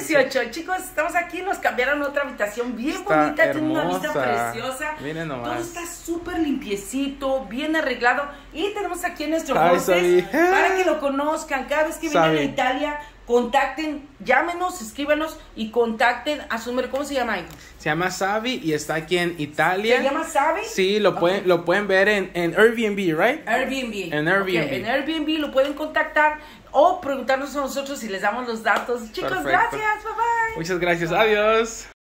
18. Chicos, estamos aquí, nos cambiaron otra habitación bien Está bonita, tiene una hermosa. vista preciosa. Miren nomás. Todo está súper limpiecito, bien arreglado. Y tenemos aquí a nuestro Ay, hostess Sabi. para que lo conozcan. Cada vez que vengan a Sabi. Italia, contacten, llámenos, escríbanos y contacten a su número. ¿Cómo se llama, hijo? Se llama Savi y está aquí en Italia. ¿Se llama Sabi? Sí, lo pueden ver en Airbnb, right? Airbnb. En Airbnb. Ok, en Airbnb lo pueden contactar o preguntarnos a nosotros si les damos los datos. Chicos, Perfecto. gracias. Bye bye. Muchas gracias. Adiós.